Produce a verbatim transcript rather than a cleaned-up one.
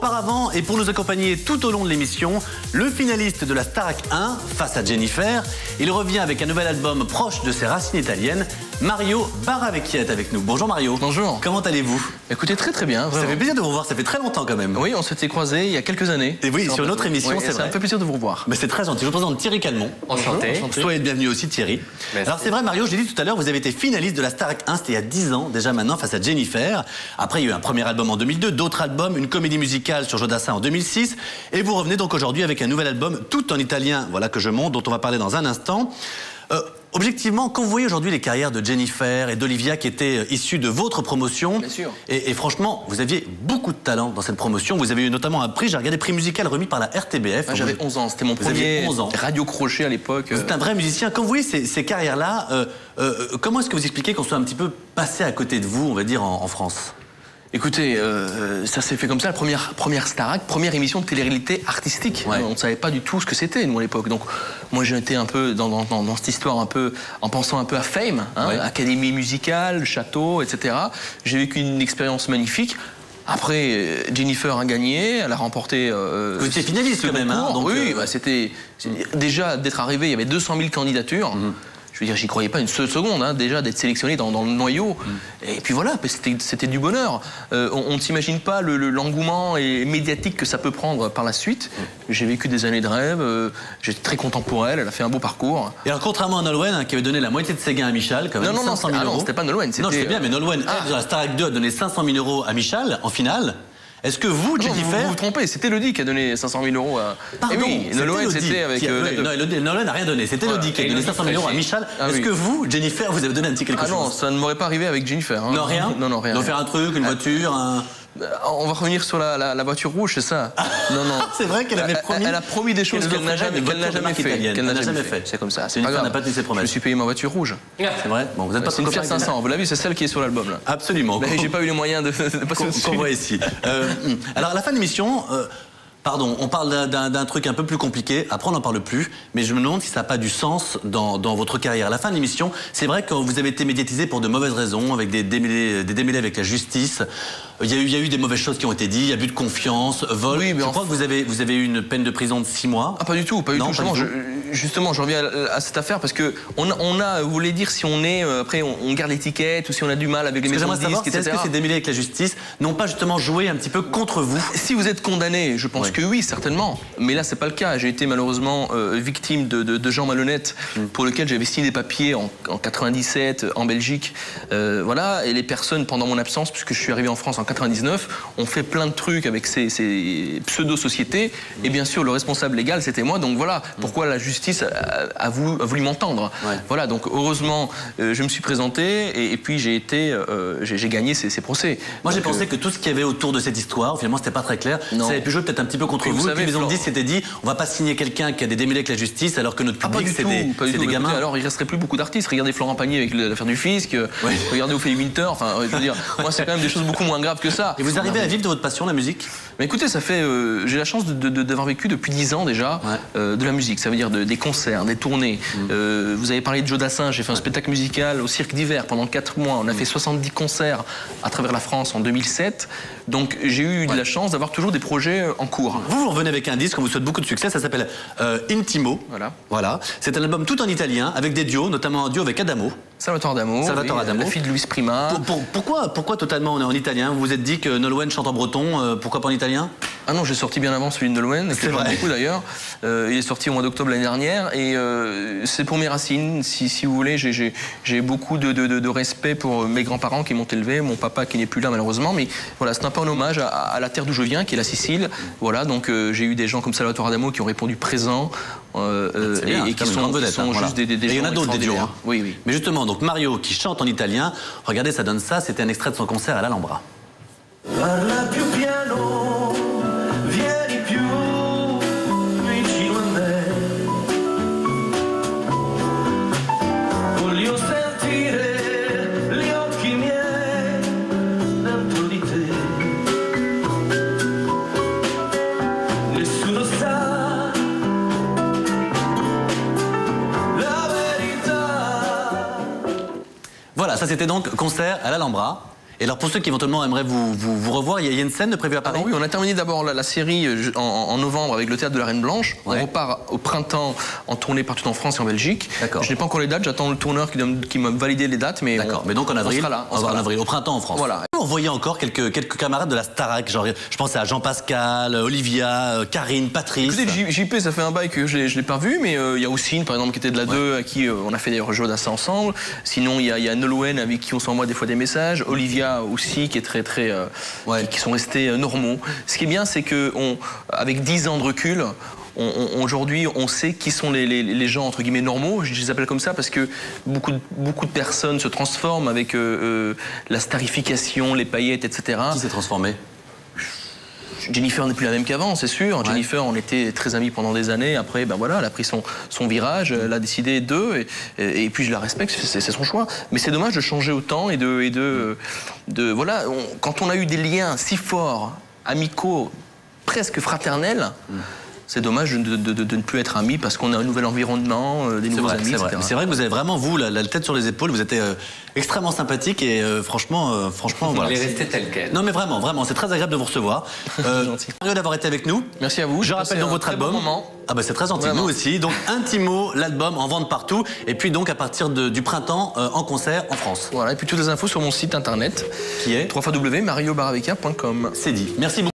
Auparavant, et pour nous accompagner tout au long de l'émission, le finaliste de la Starac un face à Jennifer. Il revient avec un nouvel album proche de ses racines italiennes. Mario Baravecchia est avec nous. Bonjour Mario. Bonjour. Comment allez-vous? Écoutez, très très bien. Vraiment. Ça fait plaisir de vous revoir, ça fait très longtemps quand même. Oui, on s'était croisés il y a quelques années. Et oui, sur une autre émission, oui, c'est vrai. Ça me fait plaisir de vous revoir. Mais c'est très gentil. Je vous présente Thierry Calmont. Enchanté. Enchanté. Soyez le bienvenu aussi Thierry. Merci. Alors c'est vrai Mario, je l'ai dit tout à l'heure, vous avez été finaliste de la Starac un, c'était il y a dix ans déjà maintenant face à Jennifer. Après il y a eu un premier album en deux mille deux, d'autres albums, une comédie musicale sur Jodassin en deux mille six. Et vous revenez donc aujourd'hui avec un nouvel album tout en italien, voilà que je monte, dont on va parler dans un instant. Euh, objectivement, quand vous voyez aujourd'hui les carrières de Jennifer et d'Olivia qui étaient euh, issues de votre promotion, bien sûr. Et, et franchement, vous aviez beaucoup de talent dans cette promotion. Vous avez eu notamment un prix, j'ai regardé, prix musical remis par la R T B F. Ah, J'avais onze ans, c'était mon vous premier onze ans. radio crochet à l'époque. Vous êtes un vrai musicien. Quand vous voyez ces, ces carrières-là, euh, euh, comment est-ce que vous expliquez qu'on soit un petit peu passé à côté de vous, on va dire, en, en France ? Écoutez, euh, ça s'est fait comme ça, la première, première Starac, première émission de télé-réalité artistique. Ouais. On ne savait pas du tout ce que c'était, nous, à l'époque. Donc, moi, j'ai été un peu dans, dans, dans cette histoire, un peu, en pensant un peu à Fame, hein, ouais. Académie musicale, château, et cetera. J'ai vécu une expérience magnifique. Après, Jennifer a gagné, elle a remporté... Euh, vous étiez finaliste quand même, hein, donc oui, euh... bah, c'était... Déjà, d'être arrivé, il y avait deux cent mille candidatures. Mm-hmm. Je veux dire, j'y croyais pas une seule seconde, hein, déjà, d'être sélectionné dans, dans le noyau. Mm. Et puis voilà, c'était du bonheur. Euh, on ne s'imagine pas l'engouement le, le, médiatique que ça peut prendre par la suite. Mm. J'ai vécu des années de rêve, euh, j'étais très content pour elle, elle a fait un beau parcours. Et alors, contrairement à Nolwenn, hein, qui avait donné la moitié de ses gains à Michal, quand même, non, non, cinq cent mille euros. Non, c'était pas Nolwenn. Non, je sais bien, mais Nolwenn, ah. elle, dans la Starac deux, a donné cinq cent mille euros à Michal, en finale. Est-ce que vous, non, Jennifer... Vous vous, vous trompez, c'était Elodie qui a donné cinq cent mille euros à... Pardon, eh oui, Nolwenn, c'était avec... A... Euh, non, Nolwenn n'a rien donné, c'était Elodie ah, qui a donné cinq cent mille euros à Michal. Ah, Est-ce oui. que vous, Jennifer, vous avez donné un petit quelque ah, chose? Non, ça ne m'aurait pas arrivé avec Jennifer. Hein. Non, rien. Non, non, rien. Donc faire un truc, une voiture, un... On va revenir sur la, la, la voiture rouge, c'est ça? Non, non. C'est vrai qu'elle avait promis. Elle, elle a promis des choses qu'elle n'a jamais, qu jamais fait. Qu'elle n'a jamais fait. C'est comme ça. C'est pas grave. N'a pas tenu ses promesses. Je me suis payé ma voiture rouge. C'est vrai. Bon, vous êtes pas. C'est une Fiat cinq cents. Vous l'avez vu, c'est celle qui est sur l'album là. Absolument. Mais j'ai pas eu les moyens de, de passer au-dessus. Qu'on voit ici. Euh, alors à la fin de l'émission. Euh, Pardon, on parle d'un truc un peu plus compliqué, après on n'en parle plus, mais je me demande si ça n'a pas du sens dans, dans votre carrière. À la fin de l'émission, c'est vrai que vous avez été médiatisé pour de mauvaises raisons, avec des démêlés, des démêlés avec la justice. Il y, a eu, il y a eu des mauvaises choses qui ont été dites, abus de confiance, vol. Oui, mais je crois que vous avez, vous avez eu une peine de prison de six mois. Ah, pas du tout, pas du non, tout. Justement, je, justement, je reviens à, à cette affaire parce que on a, on a, vous voulez dire si on est, euh, après on, on garde l'étiquette ou si on a du mal avec les maisons de disques, et cetera. Est-ce que ces démêlés avec la justice n'ont pas justement joué un petit peu contre vous? Si vous êtes condamné, je pense oui. que oui, certainement. Mais là, c'est pas le cas. J'ai été malheureusement euh, victime de, de, de gens malhonnêtes mm. pour lesquels j'avais signé des papiers en, en quatre-vingt-dix-sept en Belgique. Euh, voilà. Et les personnes, pendant mon absence, puisque je suis arrivé en France en quatre-vingt-dix-neuf, ont fait plein de trucs avec ces, ces pseudo-sociétés. Mm. Et bien sûr, le responsable légal, c'était moi. Donc voilà mm. pourquoi la justice a, a voulu, a voulu m'entendre. Ouais. Voilà. Donc heureusement, euh, je me suis présenté et, et puis j'ai été, euh, j'ai gagné ces, ces procès. Moi, j'ai pensé euh... que tout ce qu'il y avait autour de cette histoire, finalement, c'était pas très clair. Non. Ça avait pu jouer peut-être un petit peu contre vous. Vous savez, s'était dit, on va pas signer quelqu'un qui a des démêlés avec la justice alors que notre public ah, c'est des, des gamins. Écoutez, alors il resterait plus beaucoup d'artistes. Regardez Florent Pagny avec l'affaire du fisc, oui. Regardez Ophélie Winter. Enfin, je veux dire, moi c'est quand même des choses beaucoup moins graves que ça. Et vous arrivez à vivre de votre passion, la musique? Mais écoutez, ça fait, euh, j'ai la chance de, de, d'avoir vécu depuis dix ans déjà ouais. euh, de la musique. Ça veut dire de, des concerts, des tournées. Mm. Euh, vous avez parlé de Jodassin. J'ai fait un spectacle musical au Cirque d'hiver pendant quatre mois. On a mm. fait soixante-dix concerts à travers la France en deux mille sept. Donc j'ai eu ouais. de la chance d'avoir toujours des projets en cours. Vous, vous revenez avec un disque, on vous souhaite beaucoup de succès, ça s'appelle euh, Intimo. Voilà. Voilà. C'est un album tout en italien, avec des duos, notamment un duo avec Adamo. Salvatore Adamo, Salvatore oui, Adamo. La fille de Luis Prima. Pour, pour, pourquoi, pourquoi totalement en italien? Vous vous êtes dit que Nolwenn chante en breton, euh, pourquoi pas en italien? Ah non, j'ai sorti bien avant celui de Nolwenn, que j'aime beaucoup d'ailleurs. Euh, il est sorti au mois d'octobre l'année dernière et euh, c'est pour mes racines, si, si vous voulez. J'ai beaucoup de, de, de respect pour mes grands-parents qui m'ont élevé, mon papa qui n'est plus là malheureusement, mais voilà, c'est un peu un hommage à, à la terre d'où je viens, qui est la Sicile. Voilà, donc euh, j'ai eu des gens comme Salvatore Adamo qui ont répondu présent euh, bien, et, et qui sont, vedette, qui sont hein, juste voilà. des, des, des et il y en a d'autres des duos. Hein. Oui, oui. Mais justement, donc Mario qui chante en italien, regardez, ça donne ça, c'était un extrait de son concert à l'Alhambra. Parla più piano, vieni più vicino a me. Voglio sentire gli occhi miei dentro di te. Nessuno sa la verità. Voilà, ça c'était donc concert à l'Alhambra. Et alors pour ceux qui éventuellement aimeraient vous, vous, vous revoir, il y, y a une scène de prévue à Paris. Alors oui, on a terminé d'abord la, la série en, en novembre avec le Théâtre de la Reine Blanche. Ouais. On repart au printemps en tournée partout en France et en Belgique. D'accord. Je n'ai pas encore les dates, j'attends le tourneur qui, donne, qui m'a validé les dates. Mais D'accord, on, mais donc en avril, on sera là. On on sera en là. avril, au printemps en France. Voilà. On voyait encore quelques, quelques camarades de la Starac, genre je pensais à Jean-Pascal, Olivia, Karine, Patrice. Écoutez, J P, ça fait un bail que je ne l'ai pas vu, mais il euh, y a Oussine, par exemple, qui était de la Ouais. deux, à qui euh, on a fait des rejeux d'assa ensemble. Sinon, il y a, y a Nolwenn, avec qui on s'envoie des fois des messages. Olivia aussi, qui est très, très, euh, Ouais. qui, qui sont restés euh, normaux. Ce qui est bien, c'est qu'avec dix ans de recul, on, on, aujourd'hui, on sait qui sont les, les, les gens, entre guillemets, normaux. Je les appelle comme ça parce que beaucoup de, beaucoup de personnes se transforment avec euh, euh, la starification, les paillettes, et cetera. Qui s'est transformé? Jennifer n'est plus la même qu'avant, c'est sûr. Ouais. Jennifer, on était très amis pendant des années. Après, ben voilà, elle a pris son, son virage, elle a décidé d'eux, et, et, et puis je la respecte, c'est son choix. Mais c'est dommage de changer autant et de, et de, de voilà, on, quand on a eu des liens si forts, amicaux, presque fraternels. Mm. C'est dommage de, de, de, de ne plus être amis parce qu'on a un nouvel environnement, euh, des nouveaux vrai, amis, c'est vrai. C'est vrai que vous avez vraiment, vous, la, la tête sur les épaules, vous êtes euh, extrêmement sympathique et euh, franchement, euh, franchement, Vous voilà. allez rester tel quel. Non mais vraiment, vraiment, c'est très agréable de vous recevoir. Euh, gentil. Merci d'avoir été avec nous. Merci à vous. Je rappelle dans votre un très album. Bon moment. Ah bah c'est très gentil, Vraiment. nous aussi. Donc Intimo, l'album en vente partout. Et puis donc à partir de, du printemps, euh, en concert en France. Voilà, et puis toutes les infos sur mon site internet Qui est w w w point mario baraveka point com. C'est dit. Merci beaucoup.